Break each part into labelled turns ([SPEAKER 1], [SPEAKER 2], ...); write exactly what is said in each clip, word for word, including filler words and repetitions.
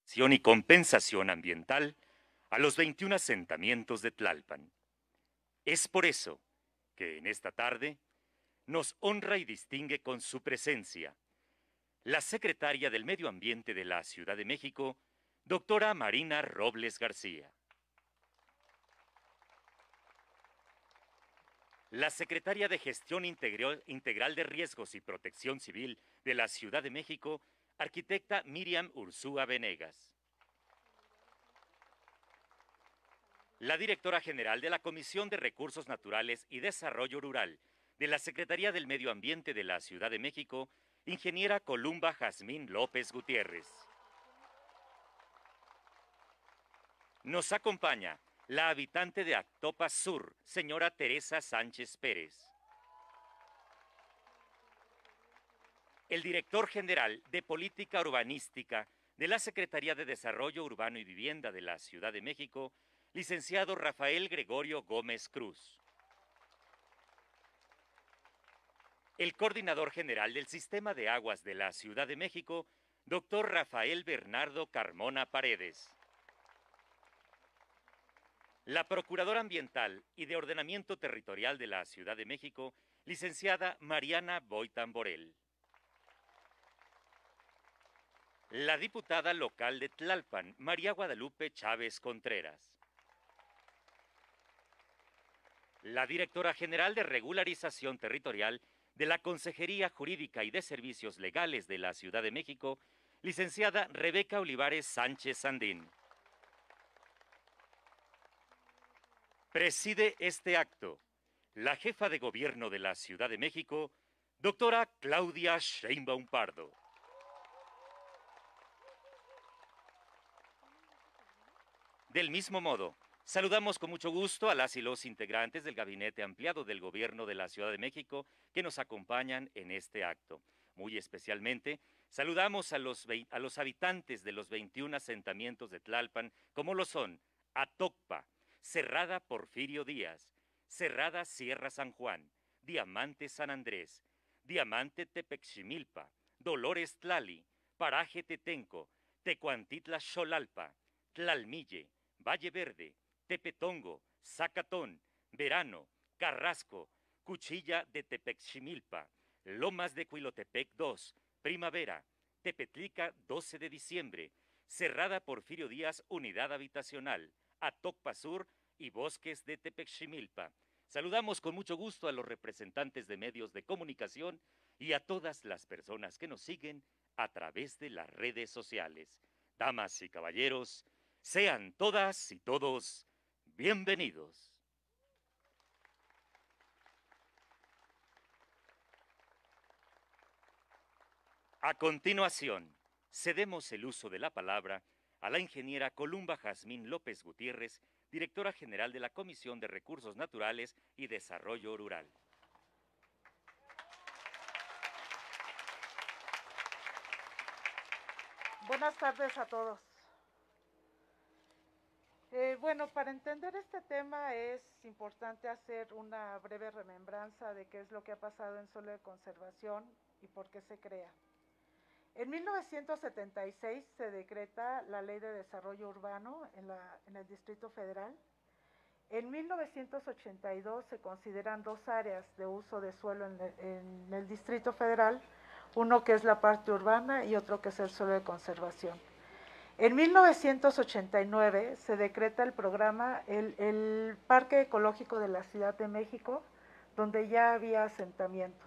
[SPEAKER 1] y compensación ambiental a los veintiún asentamientos de Tlalpan. Es por eso que en esta tarde nos honra y distingue con su presencia la secretaria del Medio Ambiente de la Ciudad de México, doctora Marina Robles García. La secretaria de Gestión Integral de Riesgos y Protección Civil de la Ciudad de México, arquitecta Miriam Ursúa Venegas. La directora general de la Comisión de Recursos Naturales y Desarrollo Rural de la Secretaría del Medio Ambiente de la Ciudad de México, ingeniera Columba Jazmín López Gutiérrez. Nos acompaña la habitante de Actopa Sur, señora Teresa Sánchez Pérez. El director general de Política Urbanística de la Secretaría de Desarrollo Urbano y Vivienda de la Ciudad de México, licenciado Rafael Gregorio Gómez Cruz. El coordinador general del Sistema de Aguas de la Ciudad de México, doctor Rafael Bernardo Carmona Paredes. La Procuradora Ambiental y de Ordenamiento Territorial de la Ciudad de México, licenciada Mariana Boitan Borel. La diputada local de Tlalpan, María Guadalupe Chávez Contreras. La directora general de Regularización Territorial de la Consejería Jurídica y de Servicios Legales de la Ciudad de México, licenciada Rebeca Olivares Sánchez Sandín. Preside este acto la jefa de gobierno de la Ciudad de México, doctora Claudia Sheinbaum Pardo. Del mismo modo, saludamos con mucho gusto a las y los integrantes del Gabinete Ampliado del Gobierno de la Ciudad de México que nos acompañan en este acto. Muy especialmente, saludamos a los, a los habitantes de los veintiún asentamientos de Tlalpan, como lo son Atocpa, Cerrada Porfirio Díaz, Cerrada Sierra San Juan, Diamante San Andrés, Diamante Tepeximilpa, Dolores Tlali, Paraje Tetenco, Tecuantitla Xolalpa, Tlalmille, Valle Verde, Tepetongo, Zacatón, Verano, Carrasco, Cuchilla de Tepeximilpa, Lomas de Cuilotepec dos, Primavera, Tepetlica doce de diciembre, Cerrada Porfirio Díaz Unidad Habitacional, Atocpa Sur y Bosques de Tepeximilpa. Saludamos con mucho gusto a los representantes de medios de comunicación y a todas las personas que nos siguen a través de las redes sociales. Damas y caballeros, sean todas y todos bienvenidos. A continuación, cedemos el uso de la palabra a la ingeniera Columba Jazmín López Gutiérrez, directora general de la Comisión de Recursos Naturales y Desarrollo Rural.
[SPEAKER 2] Buenas tardes a todos. Eh, bueno, para entender este tema es importante hacer una breve remembranza de qué es lo que ha pasado en suelo de conservación y por qué se crea. En mil novecientos setenta y seis se decreta la Ley de Desarrollo Urbano en, la, en el Distrito Federal. En mil novecientos ochenta y dos se consideran dos áreas de uso de suelo en, en el Distrito Federal, uno que es la parte urbana y otro que es el suelo de conservación. En mil novecientos ochenta y nueve se decreta el programa, el, el Parque Ecológico de la Ciudad de México, donde ya había asentamientos.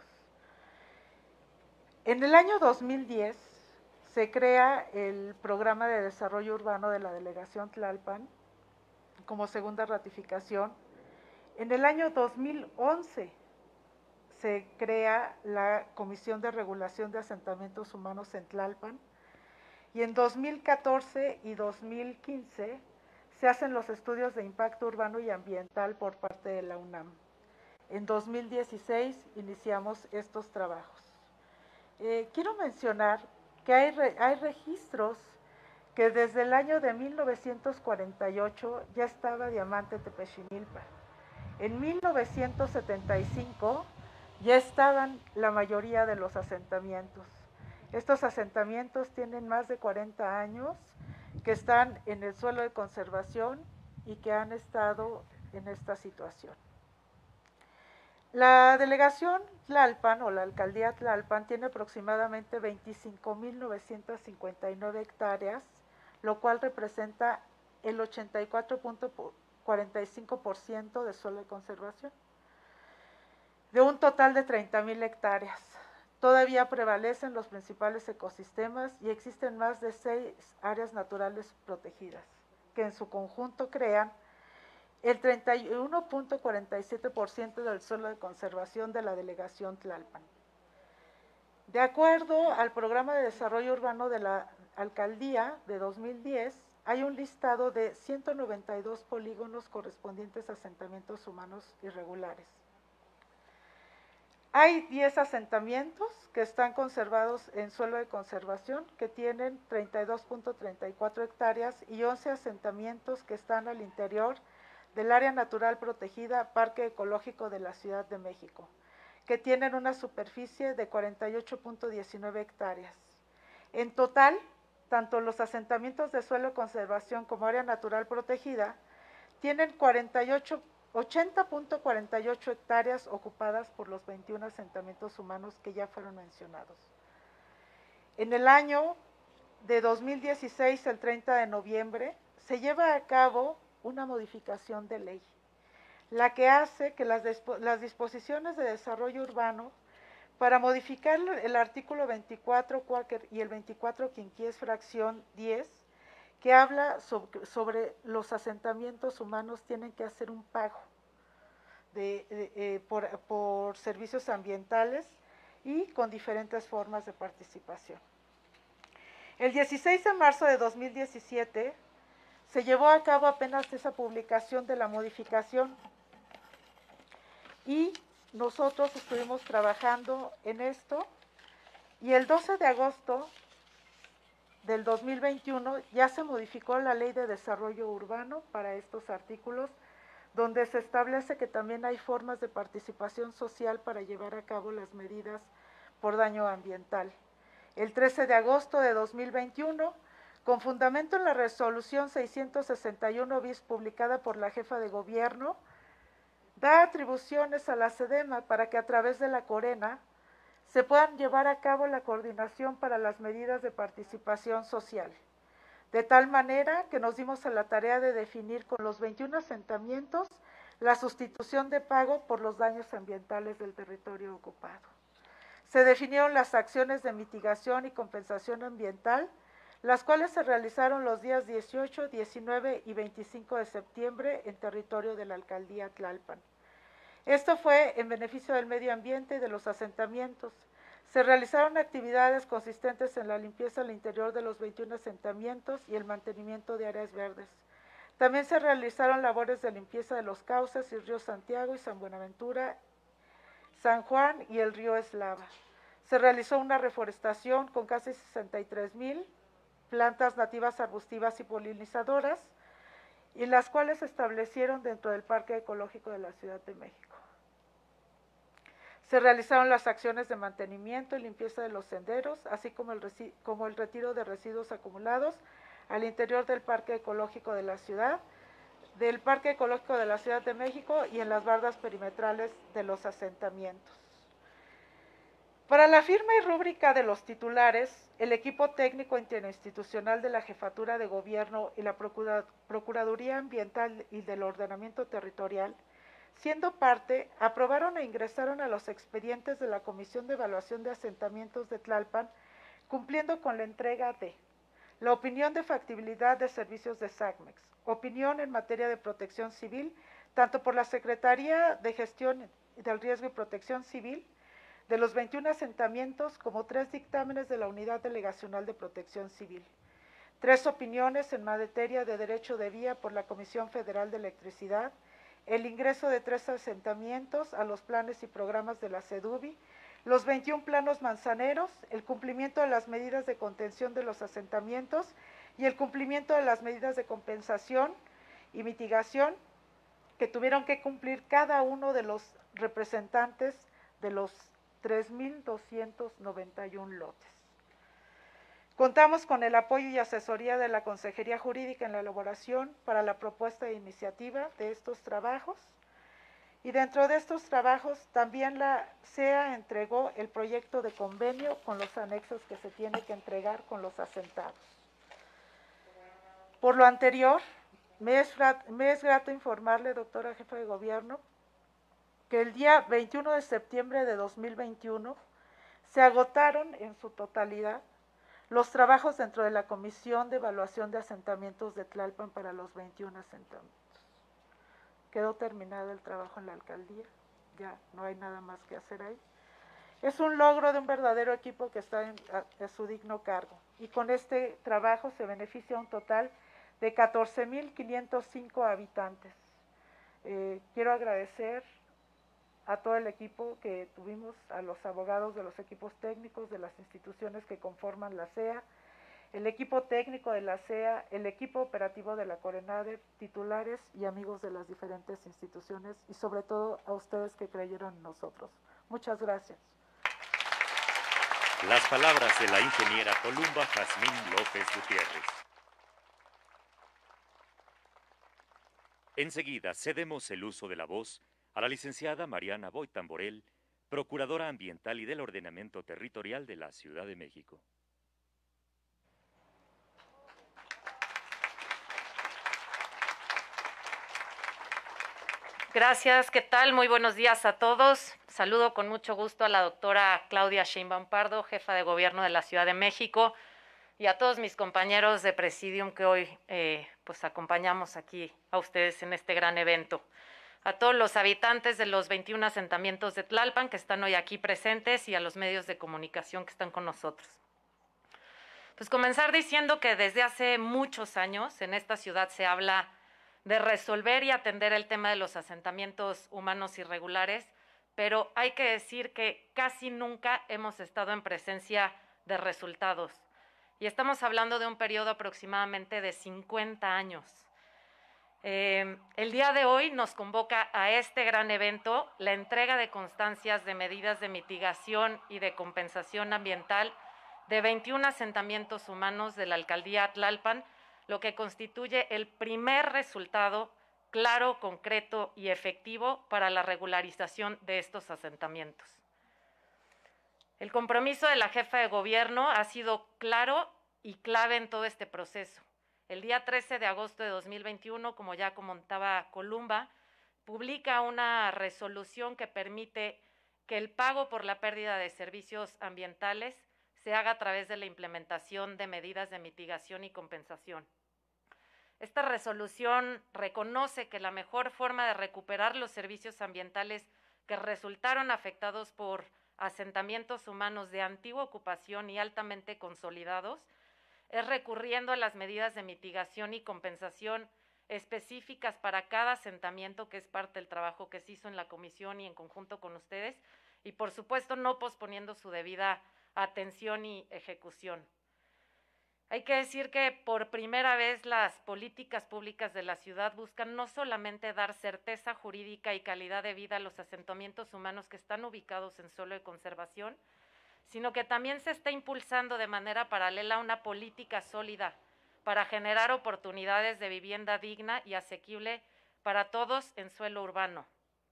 [SPEAKER 2] En el año dos mil diez se crea el Programa de Desarrollo Urbano de la Delegación Tlalpan como segunda ratificación. En el año dos mil once se crea la Comisión de Regulación de Asentamientos Humanos en Tlalpan. Y en dos mil catorce y dos mil quince se hacen los estudios de impacto urbano y ambiental por parte de la UNAM. En dos mil dieciséis iniciamos estos trabajos. Eh, quiero mencionar que hay, re, hay registros que desde el año de mil novecientos cuarenta y ocho ya estaba Diamante Tepeximilpa. En mil novecientos setenta y cinco ya estaban la mayoría de los asentamientos. Estos asentamientos tienen más de cuarenta años que están en el suelo de conservación y que han estado en esta situación. La delegación Tlalpan o la alcaldía Tlalpan tiene aproximadamente veinticinco mil novecientas cincuenta y nueve hectáreas, lo cual representa el ochenta y cuatro punto cuarenta y cinco por ciento de suelo de conservación, de un total de treinta mil hectáreas. Todavía prevalecen los principales ecosistemas y existen más de seis áreas naturales protegidas, que en su conjunto crean el treinta y uno punto cuarenta y siete por ciento del suelo de conservación de la delegación Tlalpan. De acuerdo al Programa de Desarrollo Urbano de la Alcaldía de dos mil diez, hay un listado de ciento noventa y dos polígonos correspondientes a asentamientos humanos irregulares. Hay diez asentamientos que están conservados en suelo de conservación, que tienen treinta y dos punto treinta y cuatro hectáreas, y once asentamientos que están al interior del área natural protegida Parque Ecológico de la Ciudad de México, que tienen una superficie de cuarenta y ocho punto diecinueve hectáreas. En total, tanto los asentamientos de suelo de conservación como área natural protegida tienen cuarenta y ocho, ochenta punto cuarenta y ocho hectáreas ocupadas por los veintiún asentamientos humanos que ya fueron mencionados. En el año de dos mil dieciséis, el treinta de noviembre, se lleva a cabo una modificación de ley, la que hace que las, las disposiciones de desarrollo urbano, para modificar el artículo veinticuatro y el veinticuatro quinquies fracción diez, que habla sobre, sobre los asentamientos humanos tienen que hacer un pago de, de, eh, por, por servicios ambientales y con diferentes formas de participación. El dieciséis de marzo de dos mil diecisiete se llevó a cabo apenas esa publicación de la modificación y nosotros estuvimos trabajando en esto, y el doce de agosto del dos mil veintiuno ya se modificó la Ley de Desarrollo Urbano para estos artículos, donde se establece que también hay formas de participación social para llevar a cabo las medidas por daño ambiental. El trece de agosto de dos mil veintiuno, con fundamento en la resolución seiscientos sesenta y uno bis publicada por la jefa de gobierno, da atribuciones a la SEDEMA para que a través de la CORENA se puedan llevar a cabo la coordinación para las medidas de participación social. De tal manera que nos dimos a la tarea de definir con los veintiún asentamientos la sustitución de pago por los daños ambientales del territorio ocupado. Se definieron las acciones de mitigación y compensación ambiental, las cuales se realizaron los días dieciocho, diecinueve y veinticinco de septiembre en territorio de la alcaldía Tlalpan. Esto fue en beneficio del medio ambiente y de los asentamientos. Se realizaron actividades consistentes en la limpieza al interior de los veintiún asentamientos y el mantenimiento de áreas verdes. También se realizaron labores de limpieza de los cauces y río Santiago y San Buenaventura, San Juan y el río Eslava. Se realizó una reforestación con casi sesenta y tres mil plantas nativas arbustivas y polinizadoras, y las cuales se establecieron dentro del Parque Ecológico de la Ciudad de México. Se realizaron las acciones de mantenimiento y limpieza de los senderos, así como el, como el retiro de residuos acumulados al interior del Parque Ecológico de la Ciudad, del Parque Ecológico de la Ciudad de México y en las bardas perimetrales de los asentamientos. Para la firma y rúbrica de los titulares, el equipo técnico interinstitucional de la Jefatura de Gobierno y la Procuraduría Ambiental y del Ordenamiento Territorial, siendo parte, aprobaron e ingresaron a los expedientes de la Comisión de Evaluación de Asentamientos de Tlalpan, cumpliendo con la entrega de la opinión de factibilidad de servicios de SACMEX, opinión en materia de protección civil, tanto por la Secretaría de Gestión del Riesgo y Protección Civil, de los veintiún asentamientos, como tres dictámenes de la Unidad Delegacional de Protección Civil, tres opiniones en materia de derecho de vía por la Comisión Federal de Electricidad, el ingreso de tres asentamientos a los planes y programas de la SEDUBI, los veintiún planos manzaneros, el cumplimiento de las medidas de contención de los asentamientos y el cumplimiento de las medidas de compensación y mitigación que tuvieron que cumplir cada uno de los representantes de los tres mil doscientos noventa y uno lotes. Contamos con el apoyo y asesoría de la Consejería Jurídica en la elaboración para la propuesta de iniciativa de estos trabajos. Y dentro de estos trabajos también la C E A entregó el proyecto de convenio con los anexos que se tiene que entregar con los asentados. Por lo anterior, me es, me es grato informarle, doctora jefa de gobierno, que el día veintiuno de septiembre de dos mil veintiuno se agotaron en su totalidad los trabajos dentro de la Comisión de Evaluación de Asentamientos de Tlalpan para los veintiún asentamientos. Quedó terminado el trabajo en la alcaldía, ya no hay nada más que hacer ahí. Es un logro de un verdadero equipo que está en, a, a su digno cargo, y con este trabajo se beneficia un total de catorce mil quinientos cinco habitantes. Eh, quiero agradecer a todo el equipo que tuvimos, a los abogados de los equipos técnicos de las instituciones que conforman la C E A, el equipo técnico de la C E A, el equipo operativo de la CORENADER, titulares y amigos de las diferentes instituciones, y sobre todo a ustedes que creyeron en nosotros. Muchas gracias.
[SPEAKER 1] Las palabras de la ingeniera Columba Jazmín López Gutiérrez. Enseguida cedemos el uso de la voz a la licenciada Mariana Boy Tamborel, Procuradora Ambiental y del Ordenamiento Territorial de la Ciudad de México.
[SPEAKER 3] Gracias, ¿qué tal? Muy buenos días a todos. Saludo con mucho gusto a la doctora Claudia Sheinbaum Pardo, jefa de gobierno de la Ciudad de México, y a todos mis compañeros de Presidium que hoy eh, pues acompañamos aquí a ustedes en este gran evento. A todos los habitantes de los veintiún asentamientos de Tlalpan que están hoy aquí presentes y a los medios de comunicación que están con nosotros. Pues comenzar diciendo que desde hace muchos años en esta ciudad se habla de resolver y atender el tema de los asentamientos humanos irregulares, pero hay que decir que casi nunca hemos estado en presencia de resultados. Y estamos hablando de un periodo aproximadamente de cincuenta años. Eh, el día de hoy nos convoca a este gran evento la entrega de constancias de medidas de mitigación y de compensación ambiental de veintiún asentamientos humanos de la alcaldía Tlalpan, lo que constituye el primer resultado claro, concreto y efectivo para la regularización de estos asentamientos. El compromiso de la jefa de gobierno ha sido claro y clave en todo este proceso. El día trece de agosto de dos mil veintiuno, como ya comentaba Columba, publica una resolución que permite que el pago por la pérdida de servicios ambientales se haga a través de la implementación de medidas de mitigación y compensación. Esta resolución reconoce que la mejor forma de recuperar los servicios ambientales que resultaron afectados por asentamientos humanos de antigua ocupación y altamente consolidados es recurriendo a las medidas de mitigación y compensación específicas para cada asentamiento, que es parte del trabajo que se hizo en la comisión y en conjunto con ustedes, y por supuesto no posponiendo su debida atención y ejecución. Hay que decir que por primera vez las políticas públicas de la ciudad buscan no solamente dar certeza jurídica y calidad de vida a los asentamientos humanos que están ubicados en suelo de conservación, sino que también se está impulsando de manera paralela una política sólida para generar oportunidades de vivienda digna y asequible para todos en suelo urbano.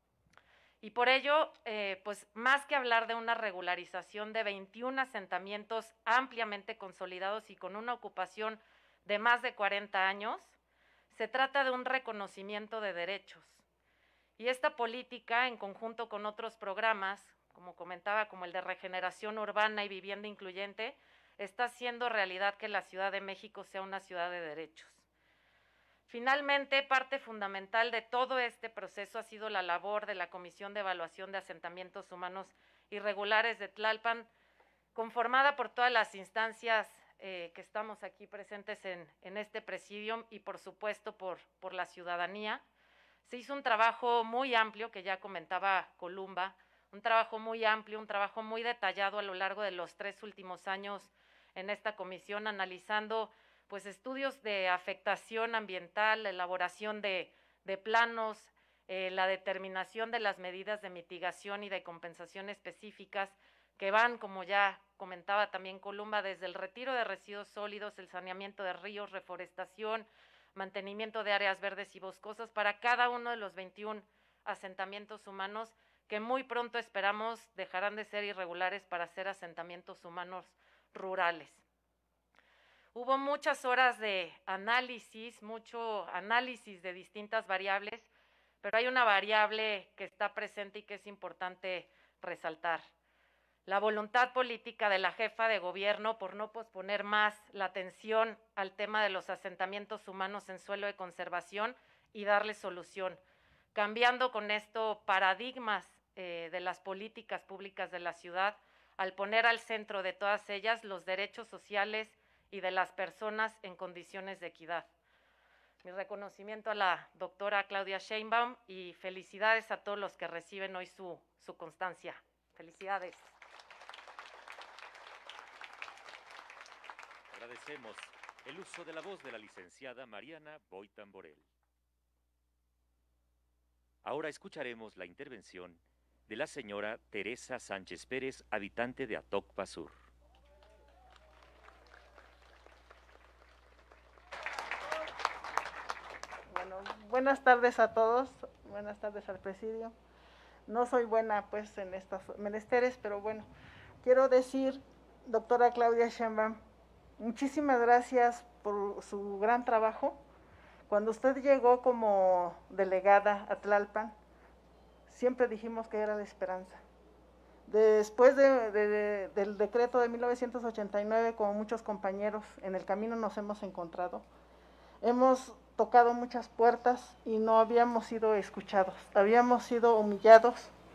[SPEAKER 3] Y por ello, eh, pues más que hablar de una regularización de veintiún asentamientos ampliamente consolidados y con una ocupación de más de cuarenta años, se trata de un reconocimiento de derechos. Y esta política, en conjunto con otros programas, como comentaba, como el de regeneración urbana y vivienda incluyente, está haciendo realidad que la Ciudad de México sea una ciudad de derechos. Finalmente, parte fundamental de todo este proceso ha sido la labor de la Comisión de Evaluación de Asentamientos Humanos Irregulares de Tlalpan, conformada por todas las instancias eh, que estamos aquí presentes en, en este presidium y por supuesto por, por la ciudadanía. Se hizo un trabajo muy amplio, que ya comentaba Columba, un trabajo muy amplio, un trabajo muy detallado a lo largo de los tres últimos años en esta comisión, analizando pues estudios de afectación ambiental, la elaboración de, de planos, eh, la determinación de las medidas de mitigación y de compensación específicas que van, como ya comentaba también Columba, desde el retiro de residuos sólidos, el saneamiento de ríos, reforestación, mantenimiento de áreas verdes y boscosas para cada uno de los veintiún asentamientos humanos que muy pronto esperamos dejarán de ser irregulares para ser asentamientos humanos rurales. Hubo muchas horas de análisis, mucho análisis de distintas variables, pero hay una variable que está presente y que es importante resaltar. La voluntad política de la jefa de gobierno por no posponer más la atención al tema de los asentamientos humanos en suelo de conservación y darle solución, cambiando con esto paradigmas eh, de las políticas públicas de la ciudad, al poner al centro de todas ellas los derechos sociales y de las personas en condiciones de equidad. Mi reconocimiento a la doctora Claudia Sheinbaum y felicidades a todos los que reciben hoy su, su constancia. Felicidades.
[SPEAKER 1] Agradecemos el uso de la voz de la licenciada Mariana Boitan Borel. Ahora escucharemos la intervención de la señora Teresa Sánchez Pérez, habitante de Atocpa Sur.
[SPEAKER 4] Bueno, buenas tardes a todos, buenas tardes al presidio. No soy buena pues en estos menesteres, pero bueno, quiero decir, doctora Claudia Sheinbaum, muchísimas gracias por su gran trabajo. Cuando usted llegó como delegada a Tlalpan, siempre dijimos que era la esperanza. Después de, de, de, del decreto de mil novecientos ochenta y nueve, como muchos compañeros en el camino nos hemos encontrado, hemos tocado muchas puertas y no habíamos sido escuchados, habíamos sido humillados,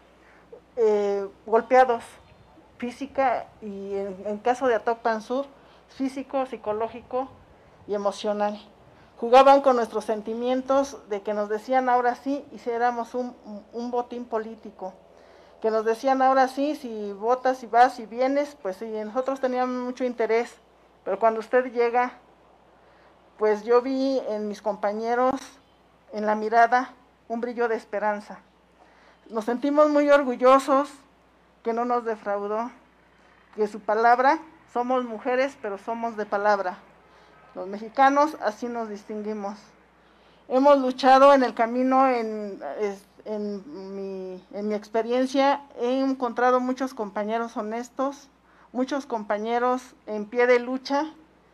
[SPEAKER 4] eh, golpeados física y en, en caso de Atocpan Sur, físico, psicológico y emocional. Jugaban con nuestros sentimientos de que nos decían ahora sí hiciéramos un, un botín político, que nos decían ahora sí, si votas, si vas, si vienes, pues sí, nosotros teníamos mucho interés, pero cuando usted llega, pues yo vi en mis compañeros, en la mirada, un brillo de esperanza. Nos sentimos muy orgullosos que no nos defraudó, que su palabra, somos mujeres, pero somos de palabra. Los mexicanos así nos distinguimos. Hemos luchado en el camino, en, en, mi, en mi experiencia, he encontrado muchos compañeros honestos, muchos compañeros en pie de lucha,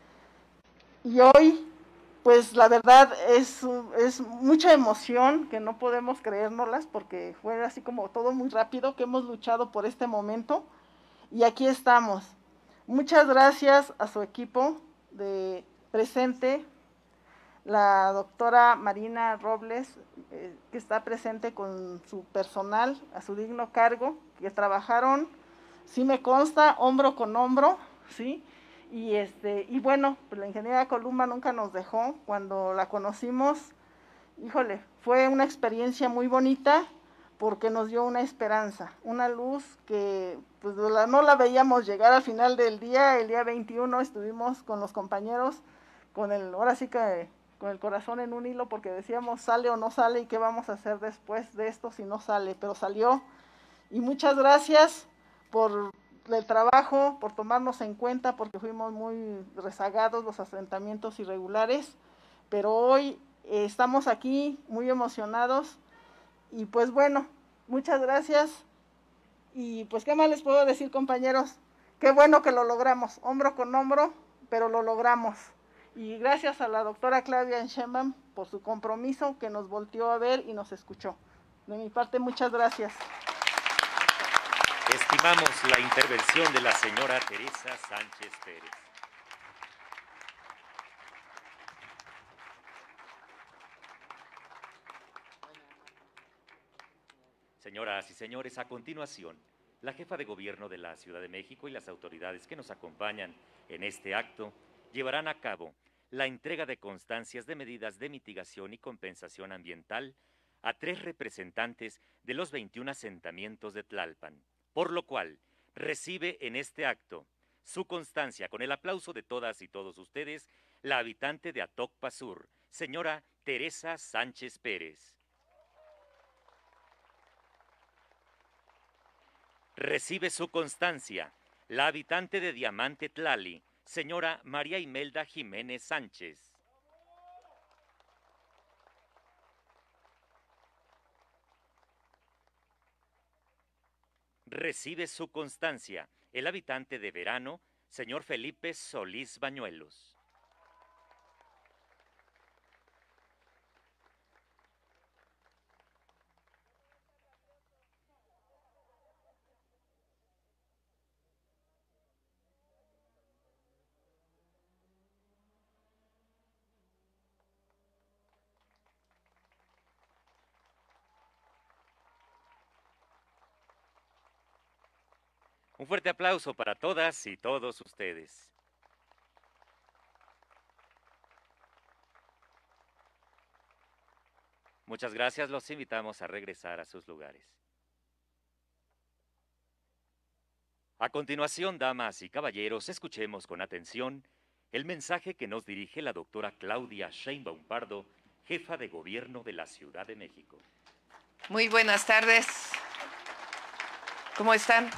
[SPEAKER 4] y hoy, pues la verdad es, es mucha emoción, que no podemos creérnoslas, porque fue así como todo muy rápido, que hemos luchado por este momento, y aquí estamos. Muchas gracias a su equipo de presente, la doctora Marina Robles, eh, que está presente con su personal, a su digno cargo, que trabajaron, sí me consta, hombro con hombro, ¿sí? Y, este, y bueno, pues la ingeniera Columba nunca nos dejó. Cuando la conocimos, híjole, fue una experiencia muy bonita, porque nos dio una esperanza, una luz que pues la, no la veíamos llegar al final del día. El día veintiuno estuvimos con los compañeros, con el, ahora sí que con el corazón en un hilo, porque decíamos sale o no sale y qué vamos a hacer después de esto si no sale, pero salió. Y muchas gracias por el trabajo, por tomarnos en cuenta, porque fuimos muy rezagados los asentamientos irregulares, pero hoy eh, estamos aquí muy emocionados. Y pues bueno, muchas gracias, y pues qué más les puedo decir, compañeros, qué bueno que lo logramos, hombro con hombro, pero lo logramos. Y gracias a la doctora Claudia Sheinbaum por su compromiso, que nos volteó a ver y nos escuchó. De mi parte, muchas gracias.
[SPEAKER 1] Estimamos la intervención de la señora Teresa Sánchez Pérez. Señoras y señores, a continuación, la jefa de gobierno de la Ciudad de México y las autoridades que nos acompañan en este acto llevarán a cabo la entrega de constancias de medidas de mitigación y compensación ambiental a tres representantes de los veintiún asentamientos de Tlalpan, por lo cual recibe en este acto su constancia, con el aplauso de todas y todos ustedes, la habitante de Atocpa Sur, señora Teresa Sánchez Pérez. Recibe su constancia la habitante de Diamante Tlali, señora María Imelda Jiménez Sánchez. Recibe su constancia el habitante de Verano, señor Felipe Solís Bañuelos. Un fuerte aplauso para todas y todos ustedes. Muchas gracias, los invitamos a regresar a sus lugares. A continuación, damas y caballeros, escuchemos con atención el mensaje que nos dirige la doctora Claudia Sheinbaum Pardo, jefa de gobierno de la Ciudad de México.
[SPEAKER 5] Muy buenas tardes. ¿Cómo están?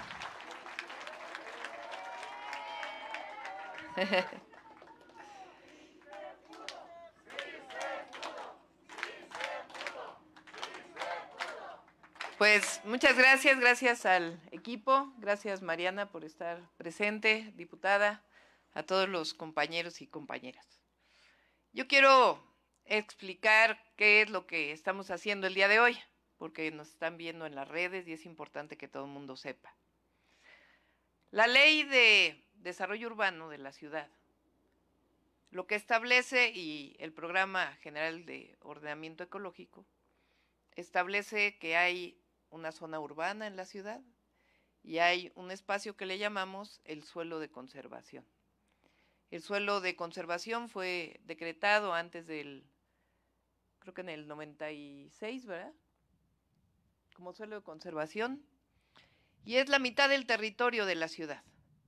[SPEAKER 5] Pues muchas gracias, gracias al equipo, gracias Mariana por estar presente, diputada, a todos los compañeros y compañeras. Yo quiero explicar qué es lo que estamos haciendo el día de hoy, porque nos están viendo en las redes y es importante que todo el mundo sepa. La Ley de Desarrollo Urbano de la ciudad, lo que establece, y el Programa General de Ordenamiento Ecológico, establece que hay una zona urbana en la ciudad y hay un espacio que le llamamos el suelo de conservación. El suelo de conservación fue decretado antes del, creo que en el noventa y seis, ¿verdad? Como suelo de conservación, y es la mitad del territorio de la ciudad.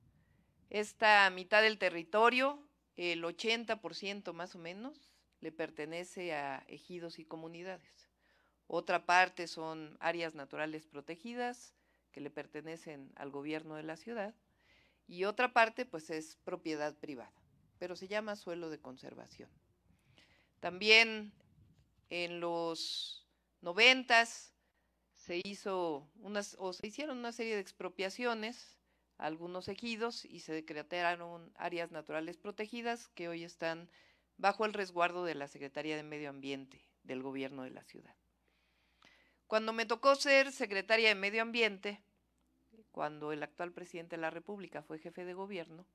[SPEAKER 5] Esta mitad del territorio, el ochenta por ciento más o menos, le pertenece a ejidos y comunidades. Otra parte son áreas naturales protegidas que le pertenecen al gobierno de la ciudad y otra parte pues es propiedad privada, pero se llama suelo de conservación. También en los noventas se hizo unas o se hicieron una serie de expropiaciones a algunos ejidos y se decretaron áreas naturales protegidas que hoy están bajo el resguardo de la Secretaría de Medio Ambiente del gobierno de la ciudad. Cuando me tocó ser secretaria de Medio Ambiente, cuando el actual presidente de la República fue jefe de gobierno,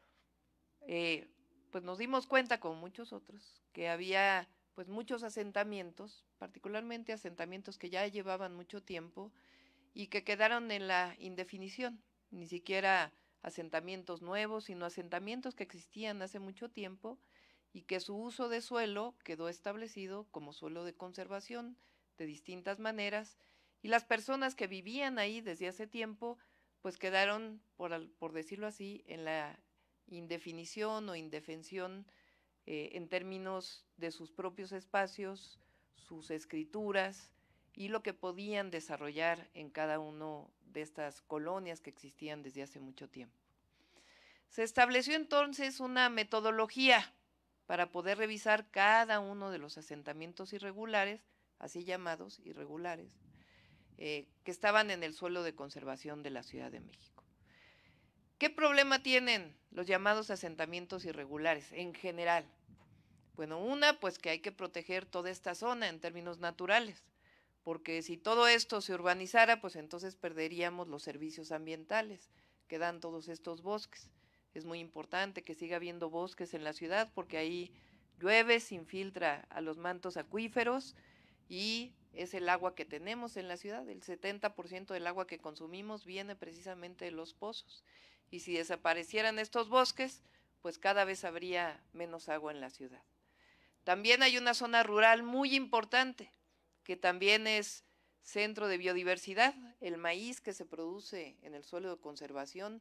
[SPEAKER 5] eh, pues nos dimos cuenta, como muchos otros, que había pues muchos asentamientos, particularmente asentamientos que ya llevaban mucho tiempo y que quedaron en la indefinición, ni siquiera asentamientos nuevos, sino asentamientos que existían hace mucho tiempo y que su uso de suelo quedó establecido como suelo de conservación de distintas maneras, y las personas que vivían ahí desde hace tiempo, pues quedaron, por, por decirlo así, en la indefinición o indefensión eh, en términos de sus propios espacios, sus escrituras y lo que podían desarrollar en cada una de estas colonias que existían desde hace mucho tiempo. Se estableció entonces una metodología para poder revisar cada uno de los asentamientos irregulares, así llamados irregulares, eh, que estaban en el suelo de conservación de la Ciudad de México. ¿Qué problema tienen los llamados asentamientos irregulares en general? Bueno, una, pues que hay que proteger toda esta zona en términos naturales, porque si todo esto se urbanizara, pues entonces perderíamos los servicios ambientales que dan todos estos bosques. Es muy importante que siga habiendo bosques en la ciudad porque ahí llueve, se infiltra a los mantos acuíferos y es el agua que tenemos en la ciudad. El setenta por ciento del agua que consumimos viene precisamente de los pozos. Y si desaparecieran estos bosques, pues cada vez habría menos agua en la ciudad. También hay una zona rural muy importante, que también es centro de biodiversidad. El maíz que se produce en el suelo de conservación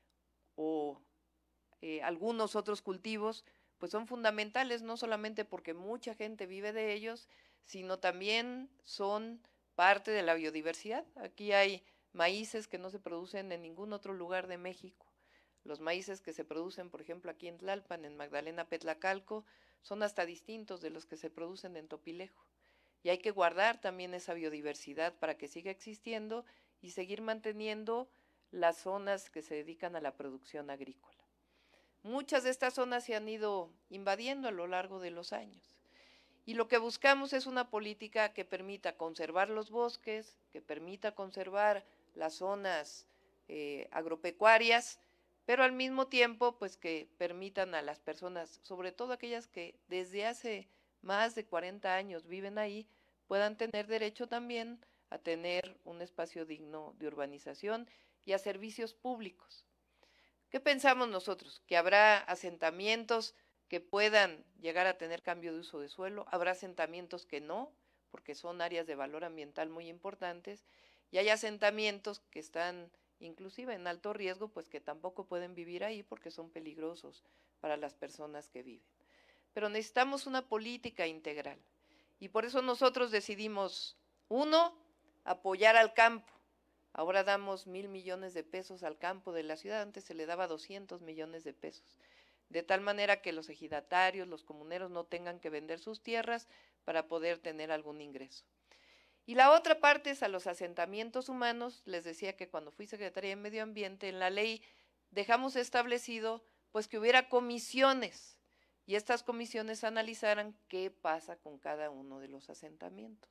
[SPEAKER 5] o eh, algunos otros cultivos, pues son fundamentales, no solamente porque mucha gente vive de ellos, sino también son parte de la biodiversidad. Aquí hay maíces que no se producen en ningún otro lugar de México. Los maíces que se producen, por ejemplo, aquí en Tlalpan, en Magdalena Petlacalco, son hasta distintos de los que se producen en Topilejo. Y hay que guardar también esa biodiversidad para que siga existiendo y seguir manteniendo las zonas que se dedican a la producción agrícola. Muchas de estas zonas se han ido invadiendo a lo largo de los años. Y lo que buscamos es una política que permita conservar los bosques, que permita conservar las zonas eh, agropecuarias, pero al mismo tiempo pues que permitan a las personas, sobre todo aquellas que desde hace más de cuarenta años viven ahí, puedan tener derecho también a tener un espacio digno de urbanización y a servicios públicos. ¿Qué pensamos nosotros? Que habrá asentamientos que puedan llegar a tener cambio de uso de suelo, habrá asentamientos que no, porque son áreas de valor ambiental muy importantes, y hay asentamientos que están inclusive en alto riesgo, pues que tampoco pueden vivir ahí porque son peligrosos para las personas que viven. Pero necesitamos una política integral, y por eso nosotros decidimos, uno, apoyar al campo. Ahora damos mil millones de pesos al campo de la ciudad, antes se le daba doscientos millones de pesos, de tal manera que los ejidatarios, los comuneros no tengan que vender sus tierras para poder tener algún ingreso. Y la otra parte es a los asentamientos humanos. Les decía que cuando fui secretaria de Medio Ambiente, en la ley dejamos establecido pues que hubiera comisiones, y estas comisiones analizaran qué pasa con cada uno de los asentamientos.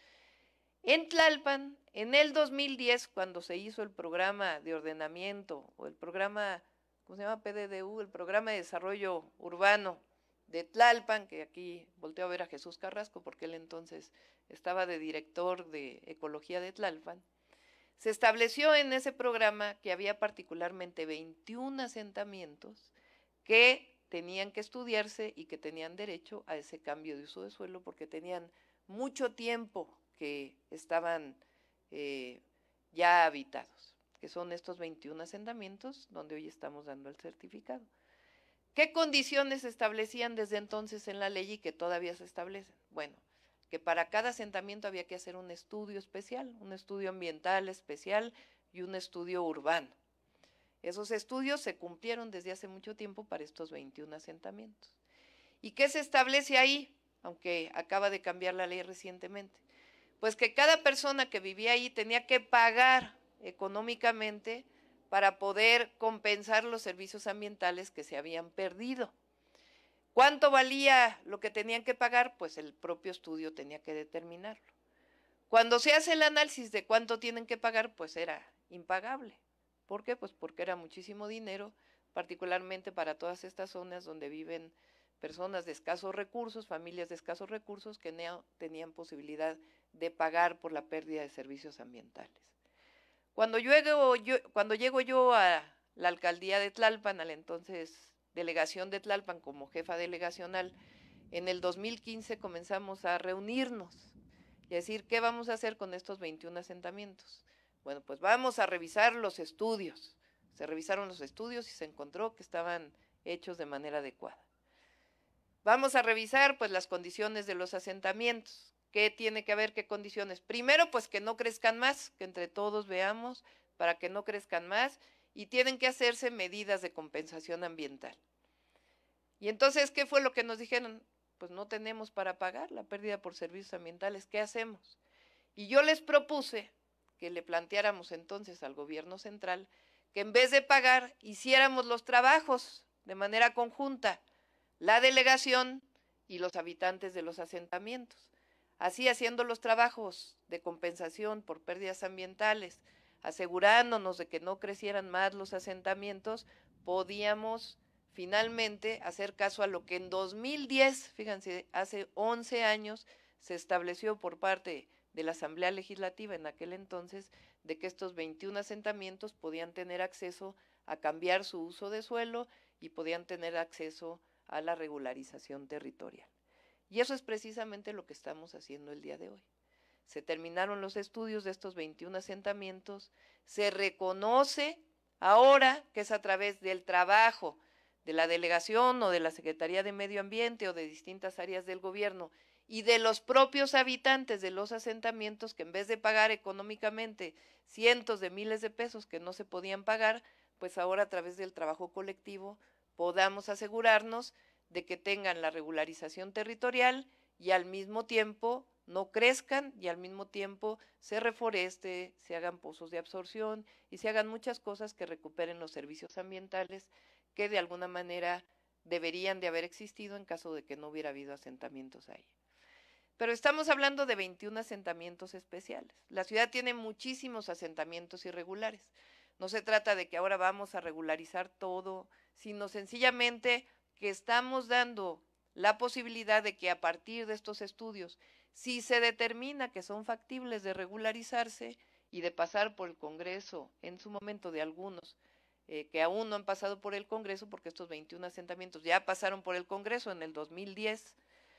[SPEAKER 5] En Tlalpan, en el dos mil diez, cuando se hizo el programa de ordenamiento, o el programa, ¿cómo se llama? P D D U, el programa de desarrollo urbano de Tlalpan, que aquí volteo a ver a Jesús Carrasco, porque él entonces estaba de director de Ecología de Tlalpan, se estableció en ese programa que había particularmente veintiún asentamientos que tenían que estudiarse y que tenían derecho a ese cambio de uso de suelo, porque tenían mucho tiempo que estaban eh, ya habitados, que son estos veintiún asentamientos donde hoy estamos dando el certificado. ¿Qué condiciones se establecían desde entonces en la ley y que todavía se establecen? Bueno, que para cada asentamiento había que hacer un estudio especial, un estudio ambiental especial y un estudio urbano. Esos estudios se cumplieron desde hace mucho tiempo para estos veintiún asentamientos. ¿Y qué se establece ahí? Aunque acaba de cambiar la ley recientemente. Pues que cada persona que vivía ahí tenía que pagar económicamente para poder compensar los servicios ambientales que se habían perdido. ¿Cuánto valía lo que tenían que pagar? Pues el propio estudio tenía que determinarlo. Cuando se hace el análisis de cuánto tienen que pagar, pues era impagable. ¿Por qué? Pues porque era muchísimo dinero, particularmente para todas estas zonas donde viven personas de escasos recursos, familias de escasos recursos que no tenían posibilidad de pagar por la pérdida de servicios ambientales. Cuando llego yo, cuando llego yo a la alcaldía de Tlalpan, a la entonces delegación de Tlalpan como jefa delegacional, en el dos mil quince comenzamos a reunirnos y a decir, ¿qué vamos a hacer con estos veintiún asentamientos? Bueno, pues vamos a revisar los estudios. Se revisaron los estudios y se encontró que estaban hechos de manera adecuada. Vamos a revisar pues las condiciones de los asentamientos. ¿Qué tiene que haber? ¿Qué condiciones? Primero, pues que no crezcan más, que entre todos veamos para que no crezcan más, y tienen que hacerse medidas de compensación ambiental. Y entonces, ¿qué fue lo que nos dijeron? Pues no tenemos para pagar la pérdida por servicios ambientales, ¿qué hacemos? Y yo les propuse que le planteáramos entonces al gobierno central que en vez de pagar, hiciéramos los trabajos de manera conjunta, la delegación y los habitantes de los asentamientos. Así, haciendo los trabajos de compensación por pérdidas ambientales, asegurándonos de que no crecieran más los asentamientos, podíamos finalmente hacer caso a lo que en dos mil diez, fíjense, hace once años, se estableció por parte de la Asamblea Legislativa en aquel entonces, de que estos veintiún asentamientos podían tener acceso a cambiar su uso de suelo y podían tener acceso a la regularización territorial. Y eso es precisamente lo que estamos haciendo el día de hoy. Se terminaron los estudios de estos veintiún asentamientos, se reconoce ahora que es a través del trabajo de la delegación o de la Secretaría de Medio Ambiente o de distintas áreas del gobierno y de los propios habitantes de los asentamientos que en vez de pagar económicamente cientos de miles de pesos que no se podían pagar, pues ahora a través del trabajo colectivo podamos asegurarnos de que tengan la regularización territorial y al mismo tiempo no crezcan y al mismo tiempo se reforeste, se hagan pozos de absorción y se hagan muchas cosas que recuperen los servicios ambientales que de alguna manera deberían de haber existido en caso de que no hubiera habido asentamientos ahí. Pero estamos hablando de veintiún asentamientos especiales. La ciudad tiene muchísimos asentamientos irregulares. No se trata de que ahora vamos a regularizar todo, sino sencillamente que estamos dando la posibilidad de que a partir de estos estudios, si se determina que son factibles de regularizarse y de pasar por el Congreso en su momento de algunos eh, que aún no han pasado por el Congreso, porque estos veintiún asentamientos ya pasaron por el Congreso en el dos mil diez,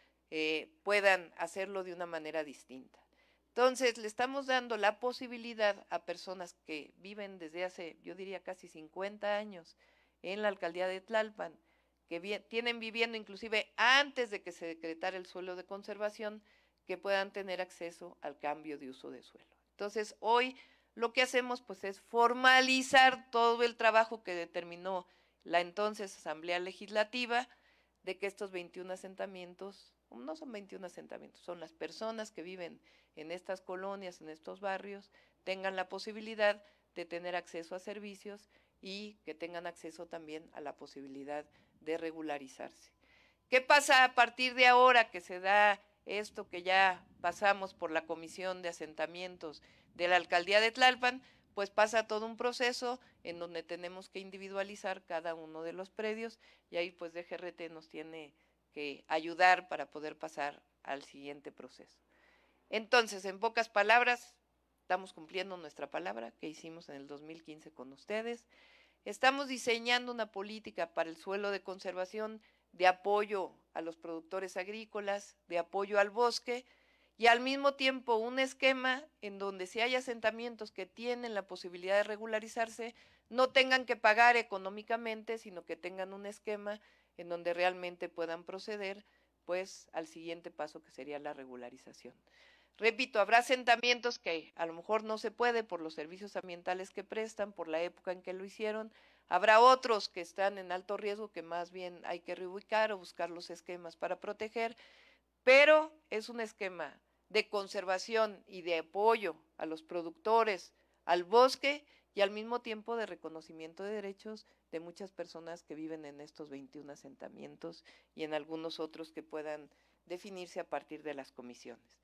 [SPEAKER 5] eh, puedan hacerlo de una manera distinta. Entonces, le estamos dando la posibilidad a personas que viven desde hace, yo diría, casi cincuenta años en la alcaldía de Tlalpan, que vi tienen viviendo inclusive antes de que se decretara el suelo de conservación, que puedan tener acceso al cambio de uso de suelo. Entonces, hoy lo que hacemos pues es formalizar todo el trabajo que determinó la entonces Asamblea Legislativa de que estos veintiún asentamientos, no son veintiún asentamientos, son las personas que viven en estas colonias, en estos barrios, tengan la posibilidad de tener acceso a servicios y que tengan acceso también a la posibilidad de regularizarse. ¿Qué pasa a partir de ahora que se da esto que ya pasamos por la Comisión de Asentamientos de la Alcaldía de Tlalpan? Pues pasa todo un proceso en donde tenemos que individualizar cada uno de los predios y ahí pues D G R T nos tiene que ayudar para poder pasar al siguiente proceso. Entonces, en pocas palabras, estamos cumpliendo nuestra palabra que hicimos en el dos mil quince con ustedes. Estamos diseñando una política para el suelo de conservación, de apoyo a los productores agrícolas, de apoyo al bosque y al mismo tiempo un esquema en donde si hay asentamientos que tienen la posibilidad de regularizarse, no tengan que pagar económicamente, sino que tengan un esquema en donde realmente puedan proceder pues al siguiente paso que sería la regularización. Repito, habrá asentamientos que a lo mejor no se puede por los servicios ambientales que prestan, por la época en que lo hicieron. Habrá otros que están en alto riesgo que más bien hay que reubicar o buscar los esquemas para proteger, pero es un esquema de conservación y de apoyo a los productores, al bosque y al mismo tiempo de reconocimiento de derechos de muchas personas que viven en estos veintiún asentamientos y en algunos otros que puedan definirse a partir de las comisiones.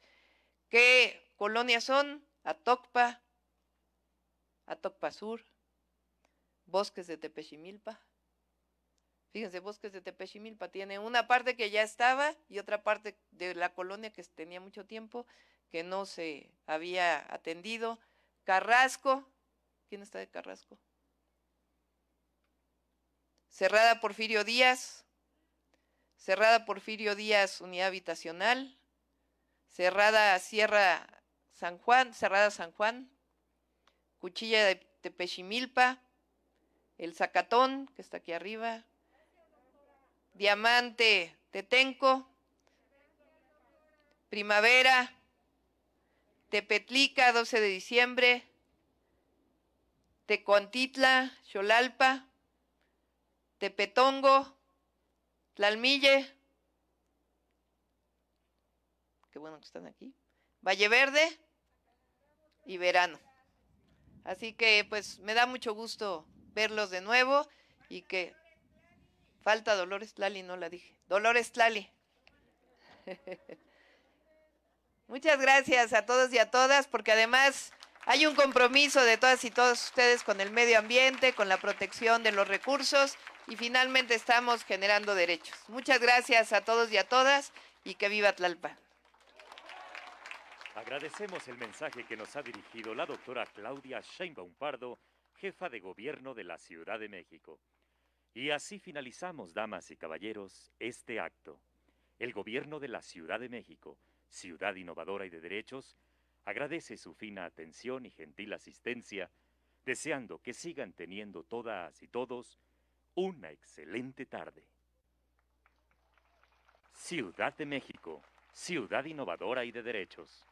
[SPEAKER 5] ¿Qué colonias son? Atocpa, Atocpa Sur, Bosques de Tepechimilpa. Fíjense, Bosques de Tepechimilpa tiene una parte que ya estaba y otra parte de la colonia que tenía mucho tiempo que no se había atendido. Carrasco, ¿quién está de Carrasco? Cerrada Porfirio Díaz, Cerrada Porfirio Díaz, unidad habitacional. Cerrada Sierra San Juan, Cerrada San Juan, Cuchilla de Tepechimilpa, El Zacatón, que está aquí arriba, Diamante Tetenco, Primavera, Tepetlica, doce de diciembre, Tecoantitla, Xolalpa, Tepetongo, Tlalmille, qué bueno que están aquí, Valle Verde y Verano. Así que pues me da mucho gusto verlos de nuevo y que falta Dolores Tlali, no la dije, Dolores Tlali. Muchas gracias a todos y a todas, porque además hay un compromiso de todas y todos ustedes con el medio ambiente, con la protección de los recursos y finalmente estamos generando derechos. Muchas gracias a todos y a todas y que viva Tlalpan.
[SPEAKER 1] Agradecemos el mensaje que nos ha dirigido la doctora Claudia Sheinbaum Pardo, jefa de gobierno de la Ciudad de México. Y así finalizamos, damas y caballeros, este acto. El gobierno de la Ciudad de México, ciudad innovadora y de derechos, agradece su fina atención y gentil asistencia, deseando que sigan teniendo todas y todos una excelente tarde. Ciudad de México, ciudad innovadora y de derechos.